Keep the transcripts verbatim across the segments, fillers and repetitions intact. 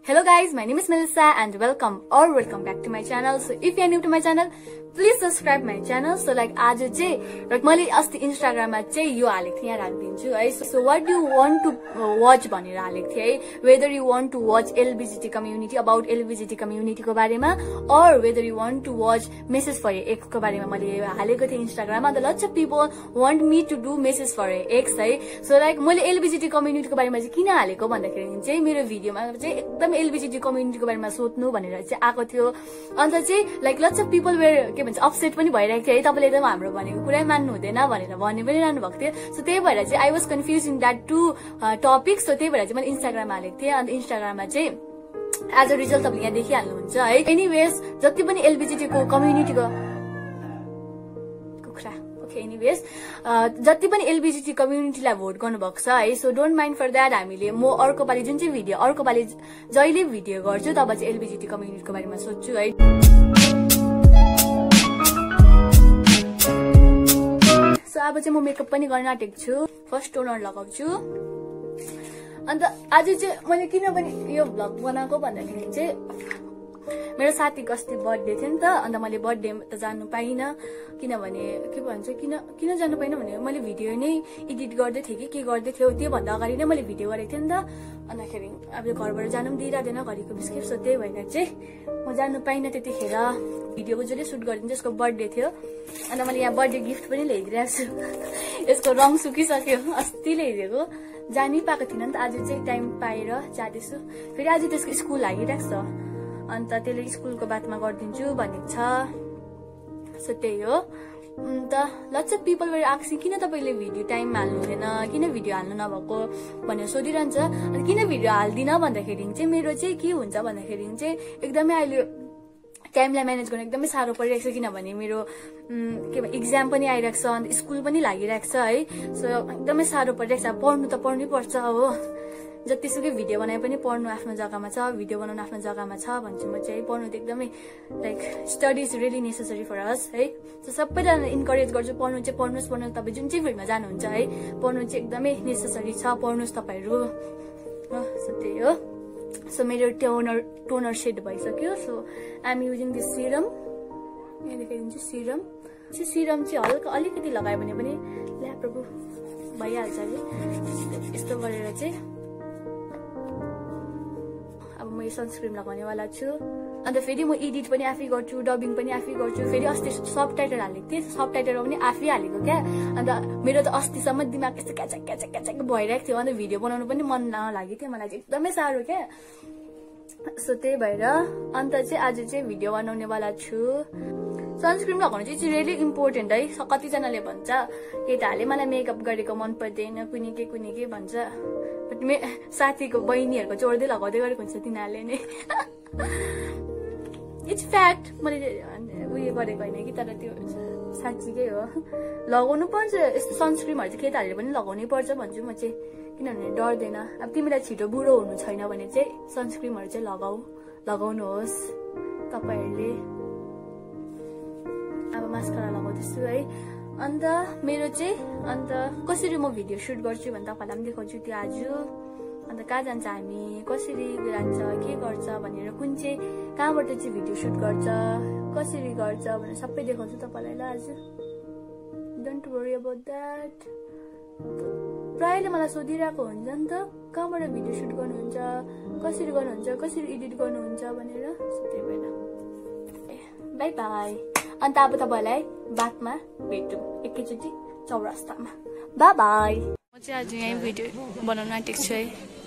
Hello guys, my name is Melissa and welcome or welcome back to my channel. So if you are new to my channel, please subscribe my channel. So like आज चाहिँ like मैले अस्ति Instagram मा चाहिँ यो हालेको थिएँ, यहाँ राखिदिन्छु है. So what do you want to watch भनेर हालेको थिएँ है. Whether you want to watch L B G T community about L B G T community को बारेमा or whether you want to watch message for your ex को बारेमा मैले हालेको थिएँ Instagram मा. Lots of people want me to do message for your ex है. So like मैले L B G T community को बारेमा चाहिँ किन हालेको भन्दाखेरि चाहिँ मेरो भिडियोमा चाहिँ एकदम L B G T community को बारेमा सोध्नु भनेर चाहिँ आएको थियो. अन्त चाहिँ like lots of people were के भन्छ अपसेट पनि भइरहेको थियो है, तपाईले एकदम हाम्रो भनेको कुरै मान्नु हुँदैन भनेर भन्ने पनि रहनु भएको थियो. सो त्यही भएर चाहिँ I was confusing that to topic. So त्यही भएर चाहिँ मैले इन्स्टाग्राम हालेको थिएँ. अन्त इन्स्टाग्राममा चाहिँ एज अ रिजल्ट तपाईँले यहाँ देखिहाल्नुहुन्छ है. एनिवेज जति पनि एलबीजीटी को कम्युनिटीको कुखुरा ओके एनिवेज जति पनि एलबीजीटी कम्युनिटीलाई भोट गर्नुभएको छ है. So don't mind for that. हामीले म अर्को पालि जुन चाहिँ भिडियो अर्को पालि जहिले भिडियो गर्छु तब चाहिँ एलबीजीटी कम्युनिटीको बारेमा सोध्छु है. सो अब चाहिँ म मेकअप पनि गर्न आँटेको छु. फर्स्ट टोनर लगाउँछु. अन्त आज चाहिँ मैले किन पनि यो भ्लग बनाएको भन्दाखेरि चाहिँ मेरो साथीको अस्ति बर्थडे थियो नि त. अन्त मैले बर्थडे त जानु पाइनँ किनभने के भन्छ किन किन जानु पाइनँ भने मैले भिडियो नै एडिट गर्दै थिएँ कि के गर्दै थियो. त्योभन्दा अगाडि नै मैले भिडियो गरेको थिएँ नि त. अन्तखेरि अब घरबाट जानु पनि दिइरहेदैन घरिको बिस्किट. सो त्यही भएर चाहिँ म जानु पाइनँ त्यतिखेर. भिडियोको जसले सुट गरिदिन्छ यसको बर्थडे थियो. अन्त मैले यहाँ बर्थडे गिफ्ट पनि ल्याइदिरहेको छु. यसको रङ सुकिसक्यो, अस्ति ल्याइदिएको. जानै पाएको थिइनँ नि त. आज चाहिँ टाइम पाएर जाँदैछु. फेरि आज त्यसको स्कुल लागिरहेको छ. अन्त त्यसले स्कुलको बातमा गरिदिन्छु भनेको छ. सो त्यही हो. And lots of people were आक्सी किन तपाईँले भिडियो टाइम हाल्नु हुँदैन, किन भिडियो हाल्नु नभएको भनेर सोधिरहन्छ. अनि किन भिडियो हाल्दिनँ भन्दाखेरि चाहिँ मेरो चाहिँ के हुन्छ भन्दाखेरि चाहिँ एकदमै अहिले टाइमलाई म्यानेज गर्न एकदमै साह्रो परिरहेको छ. किनभने मेरो के भन्छ इक्जाम पनि आइरहेको छ, अन्त स्कुल पनि लागिरहेको छ है. सो एकदमै साह्रो परिरहेको छ. पढ्नु त पढ्नै पर्छ हो. जतिसुकै भिडियो बनाए पनि पढ्नु आफ्नो जग्गामा छ, भिडियो बनाउनु आफ्नो जग्गामा छ भन्छु म चाहिँ. पढ्नु त एकदमै like study is really necessary for us है. सो सबैजना इन्करेज गर्छु पढ्नु चाहिँ पढ्नुहोस् पढ्नुहोस्. तपाईँ जुन चाहिँ फिल्डमा जानुहुन्छ है पढ्नु चाहिँ एकदमै नेसेसरी छ. पढ्नुहोस् तपाईँहरू. सो त्यही हो. सो मेरो टोनर टोनर सेड भइसक्यो. So I am using this serum. यहाँ देखाइदिन्छु सिरम. चाहिँ सिरम चाहिँ हल्का अलिकति लगायो भने पनि ल्यापटप भइहाल्छ अरे. यस्तो गरेर चाहिँ अब म यो सनस्क्रिन लगाउनेवाला छु. अन्त फेरि म एडिट पनि आफै गर्छु, डबिङ पनि आफै गर्छु. फेरि अस्ति सब टाइटल हालेको थिएँ, सब टाइटलमा पनि आफै हालेको क्या. अन्त मेरो त अस्तिसम्म दिमाग यस्तो क्याचक क्याचक क्याचक भइरहेको थियो. अन्त भिडियो बनाउनु पनि मन नलागेको थियो मलाई चाहिँ एकदमै साह्रो क्या. सो त्यही भएर अन्त चाहिँ आज चाहिँ भिडियो बनाउनेवाला छु. सनस्क्रिन लगाउनु चाहिँ रियली इम्पोर्टेन्ट है. कतिजनाले भन्छ केटाहरूले मलाई मेकअप गरेको मन पर्दैन, कुनी के कुनी के भन्छ. बट मे साथीको बहिनीहरूको चोर्दै लगाउँदै गरेको हुन्छ तिनीहरूले नै. It's fact. मैले उयो गरेको होइन कि, तर त्यो साँच्चीकै हो. लगाउनु पर्छ यस्तो सनस्क्रिमहरू चाहिँ केटाहरूले पनि लगाउनै पर्छ भन्छु म चाहिँ. किनभने डर्दैन. अब तिमीलाई छिटो बुढो हुनु छैन भने चाहिँ सनस्क्रिमहरू चाहिँ लगाऊ लगाउनुहोस् तपाईँहरूले. अब मास्कारा लगाउँदैछु है. अन्त मेरो चाहिँ अन्त कसरी म भिडियो सुट गर्छु भने तपाईँलाई पनि देखाउँछु त्यो आज. अन्त कहाँ जान्छ हामी, कसरी जान्छ, के गर्छ भनेर, कुन चाहिँ कहाँबाट चाहिँ भिडियो सुट गर्छ, कसरी गर्छ भनेर सबै देखाउँछु तपाईँलाई ल आज. Don't worry about that. प्रायःले मलाई सोधिरहेको हुन्छ नि त कहाँबाट भिडियो सुट गर्नुहुन्छ, कसरी गर्नुहुन्छ, कसरी एडिट गर्नुहुन्छ भनेर. त्यही भएर बाई बाई. अन्त अब तपाईँलाई बादमा भेटौँ एकैचोटि चौरास्तामा. Bye bye. म चाहिँ आज यहीँ भिडियो बनाउन आँटेको छु है.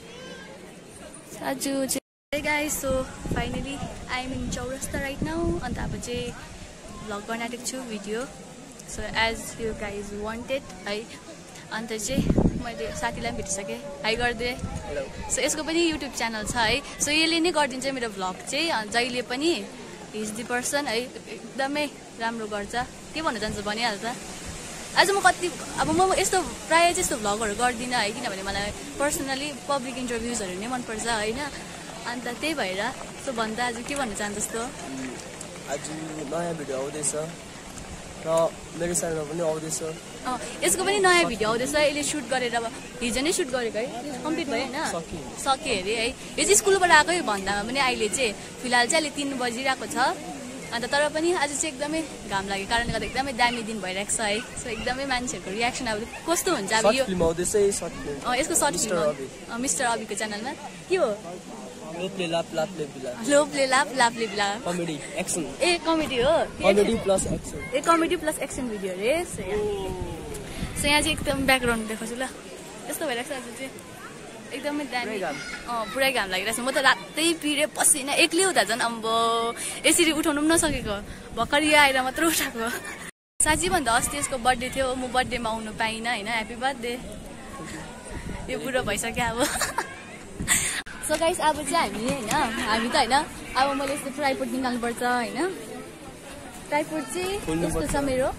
आज चाहिँ guys. So finally I am in Chaurasta right now. And अब चाहिँ भ्लग गर्न आँटेको छु video. So as you guys wanted है. अन्त चाहिँ मैले साथीलाई पनि भेटिसकेँ, हाई गरिदिएँ. सो यसको पनि युट्युब च्यानल छ है. सो यसले नै गरिदिन्छ मेरो भ्लग चाहिँ जहिले पनि. इज द पर्सन है, एकदमै राम्रो गर्छ. के भन्न चाहन्छु भनिहाल्छ. आज म कति अब म यस्तो प्रायः चाहिँ यस्तो भ्लगहरू गर्दिनँ है. किनभने मलाई पर्सनली पब्लिक इन्टरभ्युजहरू नै मनपर्छ होइन. अन्त त्यही भएर सो भन्दा आज के भन्न चाहन्छ जस्तो आज नयाँ भिडियो आउँदैछ र मेरो च्यानलमा पनि आउँदैछ। यसको पनि नयाँ भिडियो आउँदैछ। यसले सुट गरेर अब हिजो नै सुट गरेको है, कम्प्लिट भयो होइन, सक्यो अरे है। यो चाहिँ स्कुलबाट आएकै भन्दामा पनि अहिले चाहिँ फिलहाल चाहिँ अहिले तिन बजिरहेको छ। अन्त तर पनि आज चाहिँ एकदमै घाम लागेको कारणले गर्दा एकदमै दामी दिन भइरहेको छ है। सो एकदमै मान्छेहरूको रियाक्सन अब कस्तो हुन्छ अब यो यसको सर्ट फिल्म मिस्टर अबीको च्यानलमा के हो? लोपले लाप लापले बिला लोपले लाप लापले बिला कमेडी एक्सन। ए कमेडी हो, comedy plus action. A comedy plus action video रे। सो यहाँ सो यहाँ चाहिँ एकदम ब्याकग्राउन्ड देखाउँछु ल। यस्तो भइरहेको छ आज चाहिँ एकदमै दामी। अँ पुरै घाम लागिरहेको छ। म त रातै पिरे पसिना एक्लै हुँदा झन् अम्बो यसरी उठाउनु पनि नसकेको, भर्खर यहाँ आएर मात्र उठाएको। साँच्ची भन्दा अस्ति यसको बर्थडे थियो, म बर्थडेमा आउनु पाइनँ होइन। Happy birthday. यो बुढो भइसक्यो अब। सो गाइस अब चाहिँ हामी होइन हामी त होइन अब मैले यस्तो ट्राइपोड निकाल्नुपर्छ होइन। ट्राइपोड चाहिँ यस्तो छ मेरो।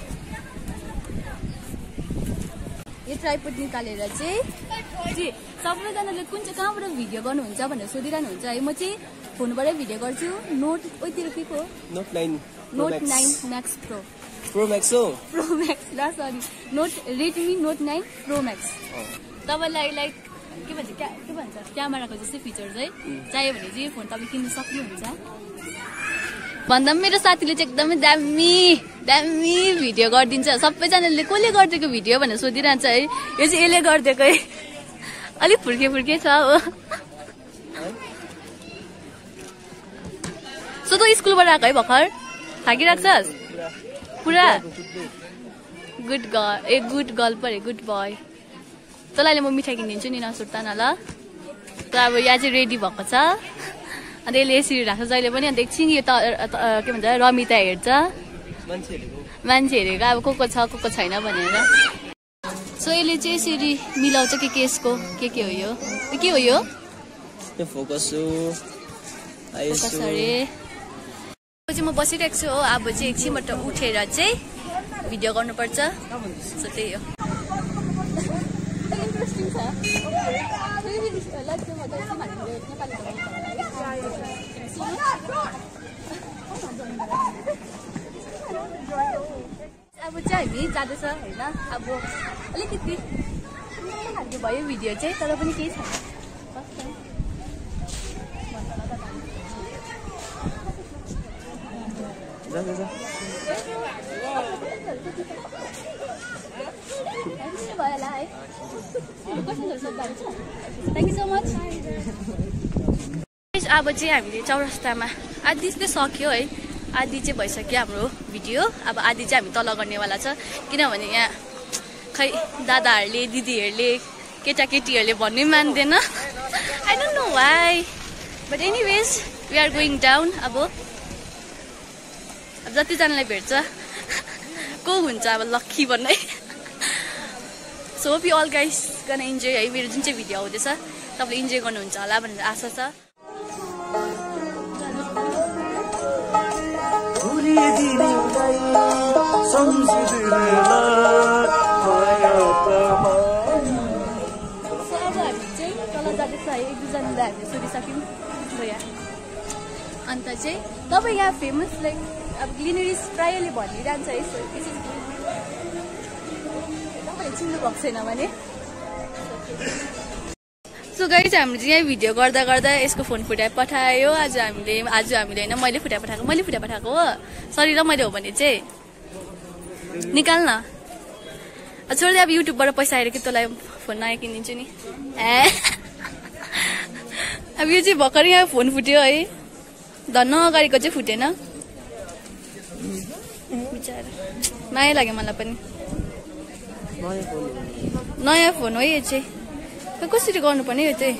यो ट्राइपोड निकालेर चाहिँ सबैजनाले कुन चाहिँ कहाँबाट भिडियो गर्नुहुन्छ भनेर सोधिरहनु हुन्छ है। म चाहिँ फोनबाटै भिडियो गर्छु। नोट ओतिर के को note nine note nine max pro pro max हो प्रो म्याक्स ल sorry note Redmi note nine pro max. तपाईँलाई लाइक के भन्छ क्या के भन्छ क्यामेराको जस्तै फिचर्स है चाहियो भने चाहिँ फोन तपाईँ किन्नु सक्नुहुन्छ। भन्दा पनि मेरो साथीले चाहिँ एकदमै दामी दामी भिडियो गरिदिन्छ। सबैजनाले कसले गरिदिएको भिडियो भनेर सोधिरहन्छ है। यो चाहिँ यसले गरिदिएको है। अलिक फुर्के फुर्के छ हो। सो त स्कुलबाट आएको है भर्खर थाकिरहेको छस् पुरा? गुड गर्ल ए गुड गर्ल पऱ्यो गुड बोय। तँलाई म मिठाई किनिदिन्छु नि नसुर्ता न ल। त अब यहाँ चाहिँ रेडी भएको छ। अन्त यसले यसरी राख्छ जहिले पनि। अन्त एकछिन यो त के भन्छ रमिता हेर्छ मान्छे हेरेको अब को को छ को को छैन भनेर। सो यसले चाहिँ यसरी मिलाउँछ कि केसको के के हो यो के हो यो फोकस फोकस अरे। चाहिँ म बसिरहेको छु हो। अब चाहिँ एकछिनबाट उठेर चाहिँ भिडियो गर्नुपर्छ। सो त्यही हो। इन्ट्रेस्टिङ छ। अब चाहिँ हामी जाँदैछ होइन। अब अलिकति खालको भयो भिडियो चाहिँ तर पनि केही छैन। भयो होला है। Thank you so much. अब चाहिँ हामीले चौरस्तामा आधी चाहिँ सक्यो है। आधी चाहिँ भइसक्यो हाम्रो भिडियो। अब आधी चाहिँ हामी तल गर्नेवाला छ किनभने यहाँ खै दादाहरूले दिदीहरूले केटाकेटीहरूले भन्नै मान्दैन। I don't know why but anyways we are going down. अब अब जतिजनालाई भेट्छ को हुन्छ अब लक्की भन्ने। So hope you all guys gonna enjoy है। मेरो जुन चाहिँ भिडियो आउँदैछ तपाईँले इन्जोय गर्नुहुन्छ होला भनेर आशा छ। एक दुईजनालाई हामीले सोधिसक्यौँ भैया। अन्त चाहिँ तपाईँ यहाँ फेमस लाइक अब ग्लिनरिज प्रायःले भनिरहन्छ है। तपाईँले चिन्नु भएको छैन भने। सो गाइस हामीले चाहिँ यहीँ भिडियो गर्दा गर्दा यसको फोन फुटाइ पठायो। आज हामीले आज हामीले होइन मैले फुटाइ पठाएको मैले फुटाइ पठाएको हो। सरी ल मैले हो भने चाहिँ निकाल न। छोड्दै अब युट्युबबाट पैसा आएर कि तँलाई फोन नयाँ किनिदिन्छु नि। ए अब यो चाहिँ भर्खर यहाँ फोन फुट्यो है। धन्न अगाडिको चाहिँ फुटेन। बिचारा माया लाग्यो मलाई पनि। नयाँ फोन हो यो चाहिँ। कसरी गर्नुपर्ने यो चाहिँ?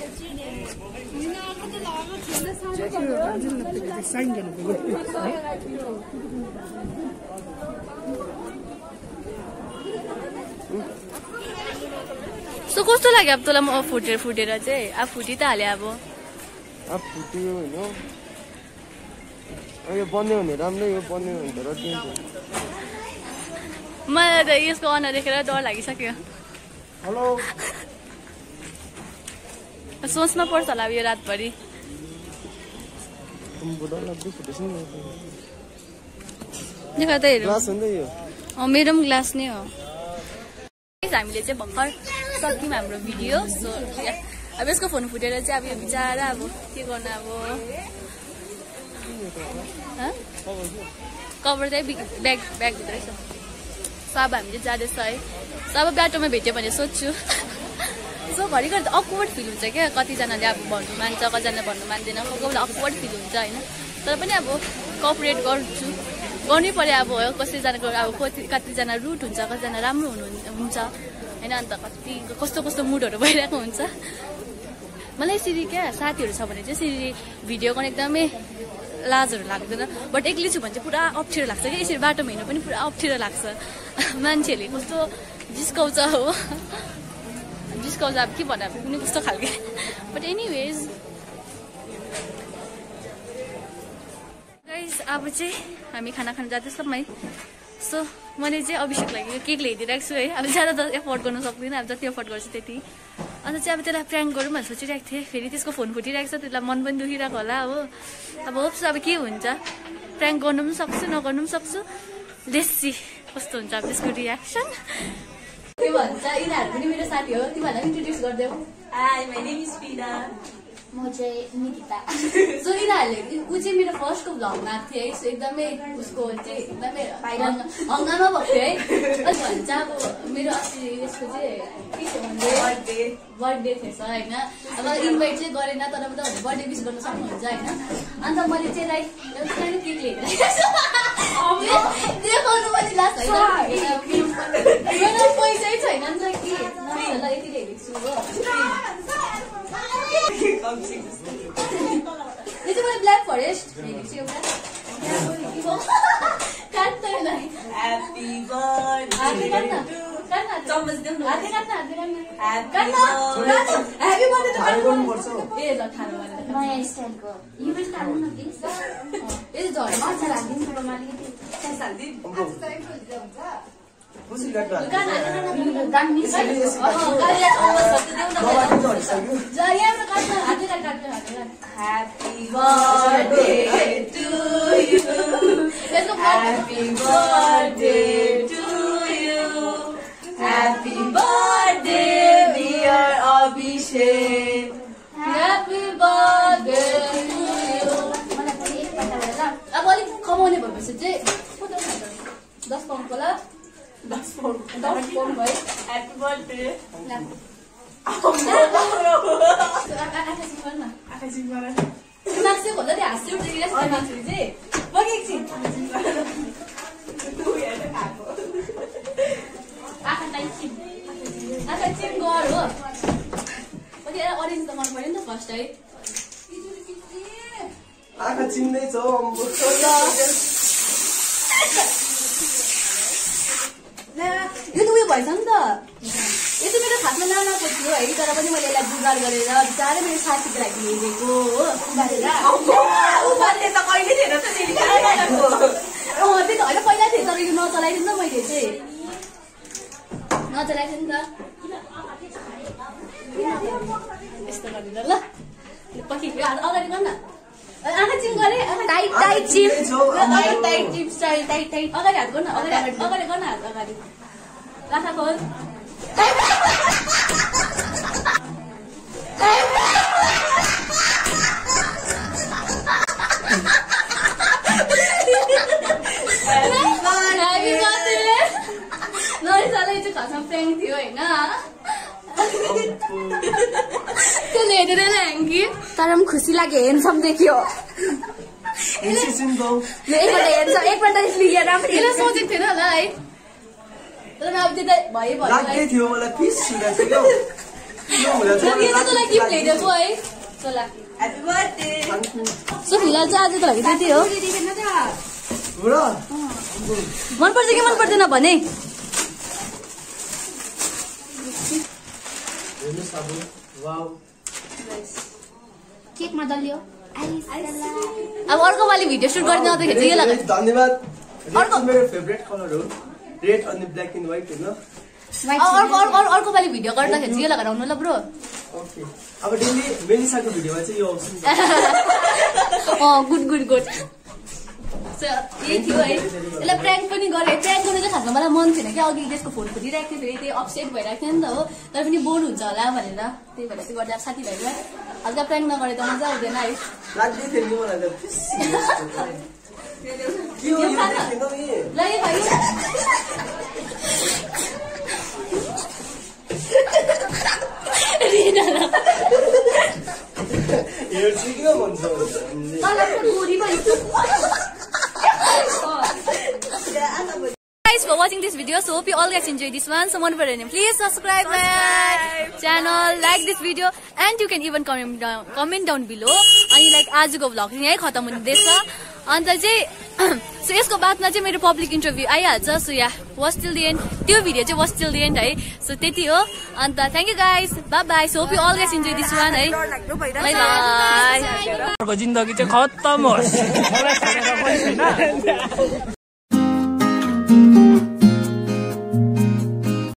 सो कस्तो लाग्यो अब तँलाई म फुटेर फुटेर चाहिँ? अब फुटी त हाल्यो अब। अब फुट्यो होइन यो बन्यो भने राम्रै यो बन्यो भने त रड्डिन्छ। मलाई त यसको अनुहार देखेर डर लागिसक्यो। हेलो सोच्न पर्छ होला अब यो रातभरि। देखा त हेरौँ ग्लास हो नि त यो अँ मेरो पनि ग्लास नै हो हामीले चाहिँ भर्खर सक्यौँ हाम्रो भिडियो सो अब यसको फोन फुटेर चाहिँ अब यो बिचारा अब के गर्नु अब कभर चाहिँ ब्याग ब्यागभित्र रहेछ सो अब हामी चाहिँ जाँदैछ है सो अब बाटोमा भेट्यो भने सोध्छु सो घरिघरि त अक्वर्ड फिल हुन्छ क्या कतिजनाले अब भन्नु मान्छ कतिजना भन्नु मान्दैन कोही कोही बेला अक्वर्ड फिल हुन्छ होइन तर पनि अब कोअपरेट गर्छु गर्नै पर्यो अब कसैजनाको अब कति कतिजना रुट हुन्छ कतिजना राम्रो हुनु हुन्छ होइन अन्त कति कस्तो कस्तो मुडहरू भइरहेको हुन्छ मलाई यसरी क्या साथीहरू छ भने चाहिँ यसरी भिडियो गर्न एकदमै लाजहरू लाग्दैन बट एक्लै छु भने चाहिँ पुरा अप्ठ्यारो लाग्छ क्या यसरी बाटोमा हिँड्नु पनि पुरा अप्ठ्यारो लाग्छ मान्छेहरूले कस्तो जिस्काउँछ हो जिस्काउँछ अब के भन्नु अब कुनै कस्तो खालके बट एनिवेज गाइस अब चाहिँ हामी खाना खान जाँदैछौँ है सो मैले चाहिँ अभिषेकलाई यो केक ल्याइदिइरहेको छु है अब ज्यादा त एफोर्ड गर्नु सक्दिनँ अब जति एफोर्ड गर्छु त्यति अन्त चाहिँ अब त्यसलाई प्र्याङ्क गरौँ भनेर सोचिरहेको थिएँ फेरि त्यसको फोन फुटिरहेको छ त्यसलाई मन पनि दुखिरहेको होला हो अब होप्स अब के हुन्छ प्र्याङ्क गर्नु पनि सक्छु नगर्नु पनि सक्छु लेट्सी कस्तो हुन्छ अब त्यसको रियाक्सन के भन्छ यिनीहरू पनि मेरो साथी हो तिमीहरूलाई इन्ट्रोड्युस गरिदेऊ हाई माई नेम इज पिना म चाहिँ निकिता सो यिनीहरूले ऊ चाहिँ मेरो फर्स्टको भ्लगमा आएको थियो है सो एकदमै उसको चाहिँ एकदमै हङ्गामा भएको थियो है अनि भन्छ अब मेरो अस्ति यसको चाहिँ के थियो भने बर्थडे बर्थडे थिएछ होइन अब इन्भाइट चाहिँ गरेन तर पनि तपाईँहरूले बर्थडे विस गर्न सक्नुहुन्छ होइन अन्त मैले चाहिँ लाइक सानो केक लिएर देखाउनु पनि लास्ट होइन मेरो पैसै छैन नि त के नर्सहरूलाई यति ल्याइदिएको छु हो यो चाहिँ मैले ब्ल्याक फरेस्ट ल्याइदिएको छु एउटा काट्दैन ह्याप्पी बर्थडे चम्मच देऊ न हातले काट्न हातले काट्न ह्याप्पी बर्थडे त गर्नुपर्छ ए ल खानु भने नयाँ स्टाइलको यो पनि खानु न प्लिज ए झर्छ अचार हाल्दिनु न अलिकति सस हाल्दिनु कसरी काट्नु गाना गाना गान मिस अ गाना चम्मच देऊ न जा यहाँ काट्न हातले काट्न हातले happy birthday to you happy birthday to you happy birthday dear Abhishek happy birthday to you मलाई पनि एक पल्ट ल अब अलिक कमाउने भएपछि चाहिँ दस पाउन्डको ल दस पाउन्ड दस पाउन्ड भयो ह्याप्पी बर्थडे माक्से भन्दा त्यो हाँस्यो मान्छे चाहिँ बघ एकछिन आँखा टाइम आँखा चिम गर हो कति अरेन्ज त गर्नु पऱ्यो नि त फर्स्ट है आँखा चिन्दैछ यो त उयो भएछ नि त यो चाहिँ मेरो खासमा नानाको थियो है तर पनि मैले यसलाई जुगाड गरेर बिचारै मेरो साथीको लागि ल्याइदिएको हो उबालेर उबाल्ने त कहिले थिएन त त्यही त होइन पहिला थिएँ तर यो नचलाइदिनु त मैले चाहिँ नचलाइदिनु नि त यस्तो गरिदिनु ल पछि अगाडि गर न आँखा चिम गरे टाइट टाइट चिम टाइट चिम स्टाइल टाइट टाइट अगाडि हात गर्नु अगाडि अगाडि गर्न हात अगाडि आँखा खोल नरिसालाई चाहिँ खासमा प्र्याङ्क थियो होइन त्यो हेरेर ल्याङ्गी तर पनि खुसी लाग्यो हेन्सम देखियो एकपल्ट हेर्छ एकपल्ट लिएर पनि सोचेको थिएन होला है तर अब त्यो त भयो भयो तँलाई गिफ्ट ल्याइदिएको है सो फिलहाल चाहिँ आजको लागि त्यति हो मनपर्छ कि मन पर्दैन भने केकमा दलियो अब अर्को वाली भिडियो सुट गर्ने आउँदाखेरि चाहिँ यो लाग्यो धन्यवाद अर्को मेरो फेभरेट कलर हो रेड अनि ब्ल्याक एन्ड व्हाइट हैन अर्को अर्को अर्को वाली भिडियो गर्दाखेरि चाहिँ यो लगाएर आउनु ल ब्रो ओके अब डेली मेलिसाको भिडियोमा चाहिँ यो आउँछ अ गुड गुड गुड यही थियो है यसलाई प्र्याङ्क पनि गरेँ प्र्याङ्क गर्नु चाहिँ खासमा मलाई मन थिएन क्या अघि त्यसको फोन खोजिरहेको थिएँ फेरि त्यही अपसेट भइरहेको थियो नि त हो तर पनि बोर हुन्छ होला भनेर त्यही भएर चाहिँ गर्दा साथीभाइमा हल्का प्र्याङ्क नगरे त मजा आउँदैन है ल है भाइ Guys for watching this video, so hope you all guys enjoy this one. So one for please subscribe my channel, like this video, and you can even comment down comment down below. अनि like आजको vlog यही खतम हुँदैछ अन्त चाहिँ so यसको बादमा चाहिँ मेरो पब्लिक इन्टरभ्यू आइहाल्छ so yeah watch till the end त्यो भिडियो चाहिँ वाच टिल द एन्ड है सो त्यति हो and thank you guys bye bye so hope you all guys enjoy this one है बाइ बाइ जिन्दगी चाहिँ खत्तम होस्